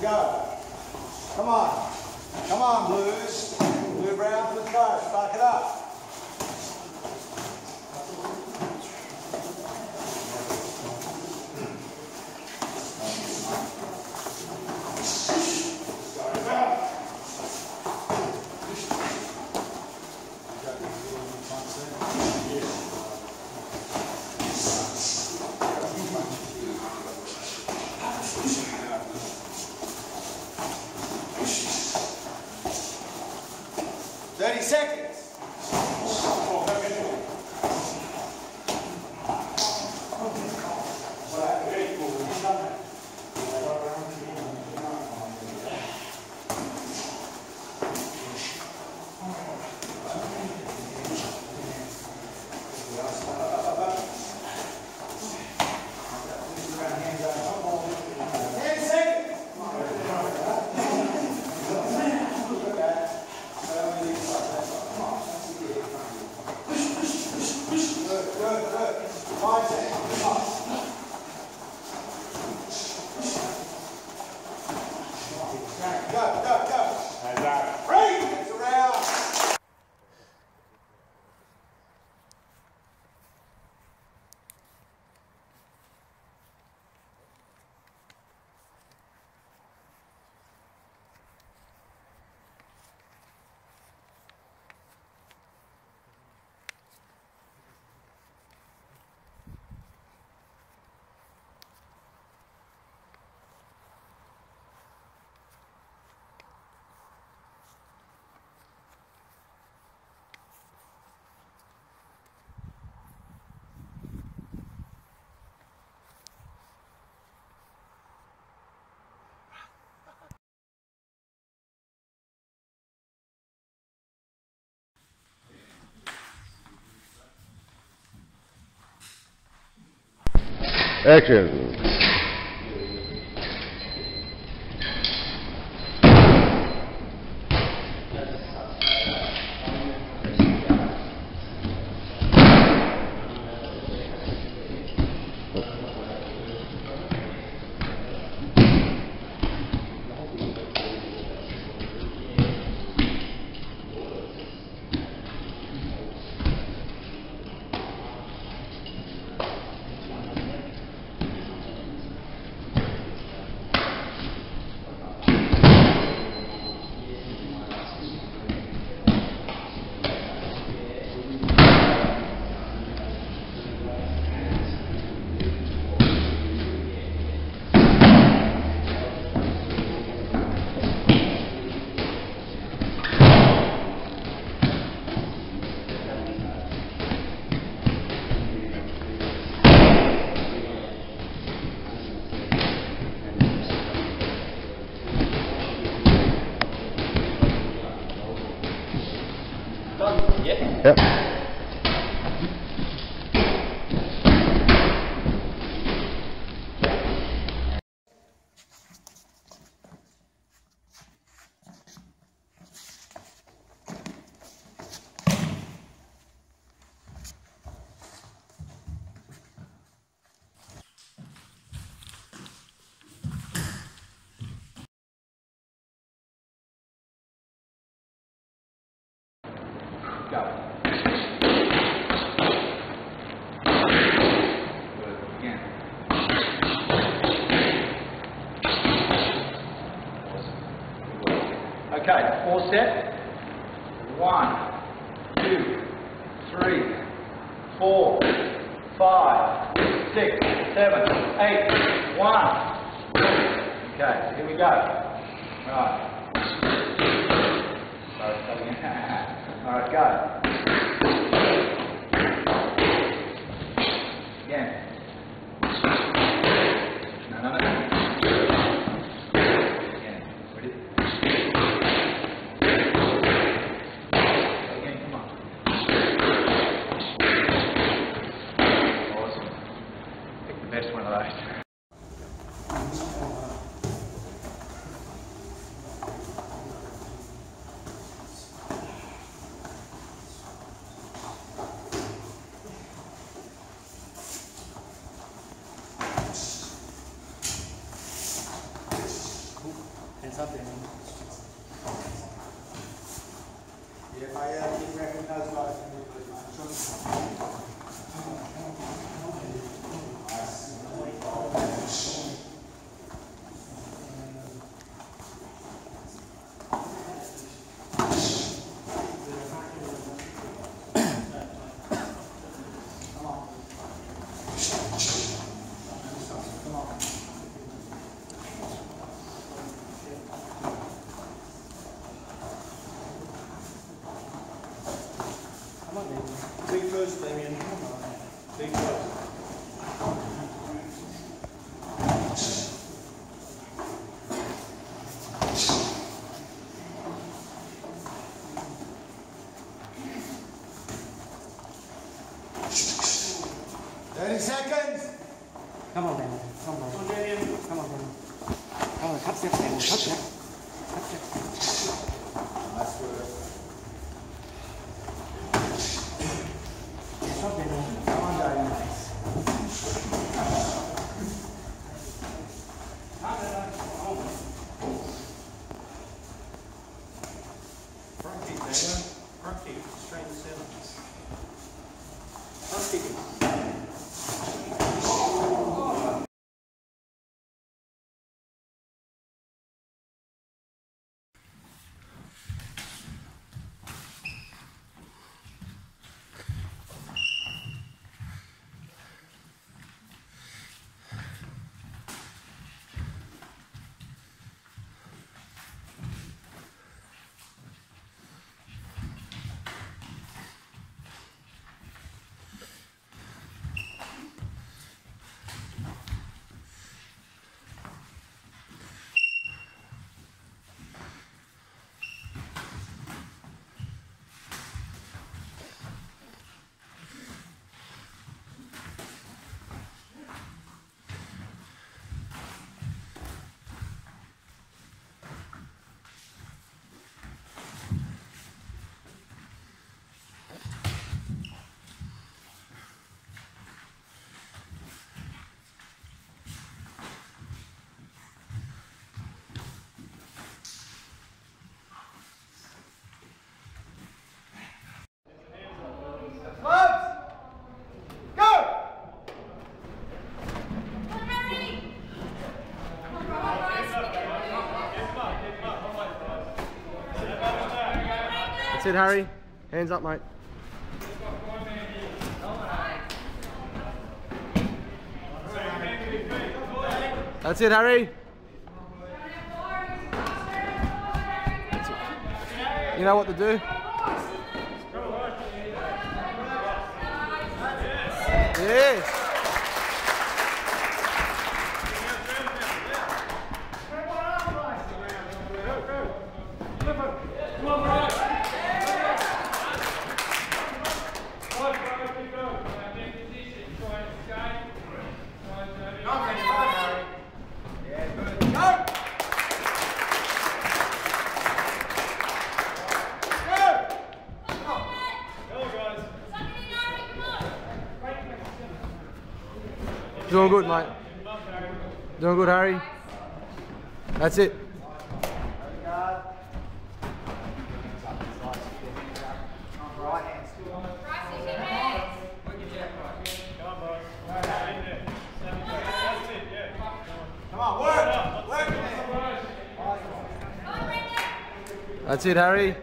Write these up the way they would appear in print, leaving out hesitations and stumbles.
go. Come on. Come on, Blues. Blue brown to the toe. Spark it up. Action. Yep. Go. Okay, all set. 1, 2, 3, 4, 5, 6, 7, 8, 1. Okay, here we go. Right. Sorry, start again. Alright, go. Again. No. Again. Ready? Again, come on. Awesome. Pick the best one of those. If I keep wrecking those guys, can you please, mate? Chun. Big first, Damien. Big first. Seconds. Come on, Damien. Come on. Come on, Damien. Come on, Damien. Come on, cut step, Damien. Cut step. Cut step. Nice work. Stop, Damien. Come on, Damien. Front kick, Damien. Front kick. Straight to sevens. Front kick. That's it, Harry. Hands up, mate. That's it, Harry. That's it. You know what to do? Yes. Doing good, mate. Doing good, Harry. That's it. Come on, work! Work in there! That's it, Harry.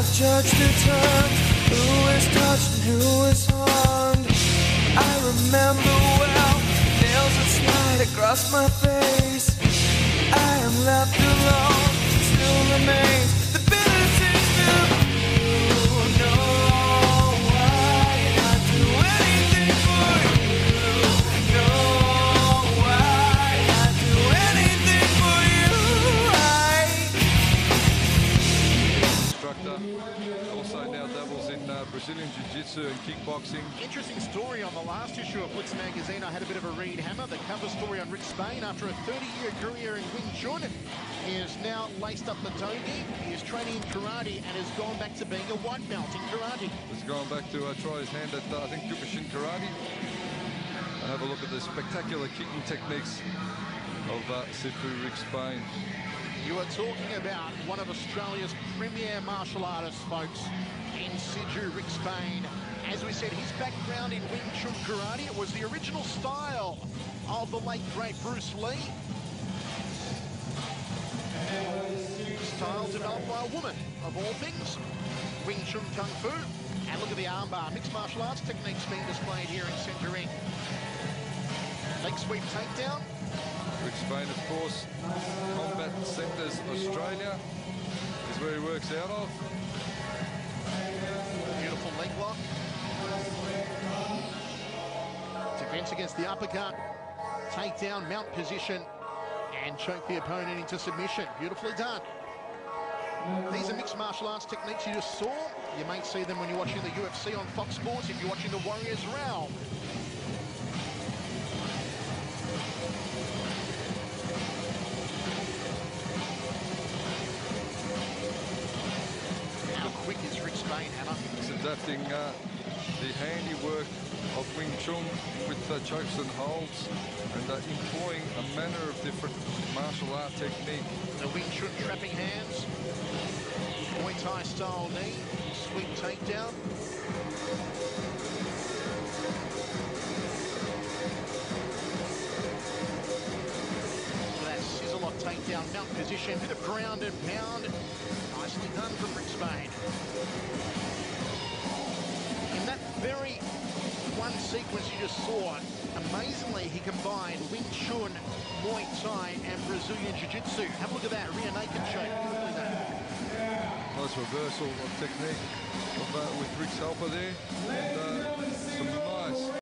judge determines who is touched and who is harmed. I remember well, nails that slide across my face. I am left alone, still remains the bitter taste of you. No, I'd do anything for you. No, I'd do anything for you. Instructor, also now dabbles in Brazilian Jiu-Jitsu and kickboxing. Interesting story on the last issue of Blitz magazine. I had a bit of a read, Hammer. The cover story on Rick Spain. After a 30-year career in Wing Chun, he has now laced up the togi. He is training in karate and has gone back to being a white belt in karate. He's gone back to try his hand at, I think, Campaigen karate. And have a look at the spectacular kicking techniques of Sifu Rick Spain. You are talking about one of Australia's premier martial artists, folks, in Sifu Rick Spain. As we said, his background in Wing Chun karate, it was the original style of the late great Bruce Lee. Style developed by a woman, of all things, Wing Chun Kung Fu. And look at the armbar, mixed martial arts techniques being displayed here in centre ring. Leg sweep takedown. Rick Spain, of course, Combat Centres Australia is where he works out of. Beautiful leg lock. Defense against the uppercut. Takedown, mount position, and choke the opponent into submission. Beautifully done. These are mixed martial arts techniques you just saw. You may see them when you're watching the UFC on Fox Sports, if you're watching the Warriors Realm. How quick is Rick Spain, Hammer? He's adapting the handiwork of Wing Chun with chokes and holds and employing a manner of different martial art technique. The Wing Chun trapping hands, Muay Thai style knee, sweep takedown. Look at that scissor lock takedown, mount position, bit of ground and pound. Nicely done from Rick Spain. In that very one sequence you just saw, amazingly he combined Wing Chun, Muay Thai and Brazilian Jiu-Jitsu. Have a look at that, rear naked choke. Beautifully done. Nice reversal of technique with Rick's helper there. And,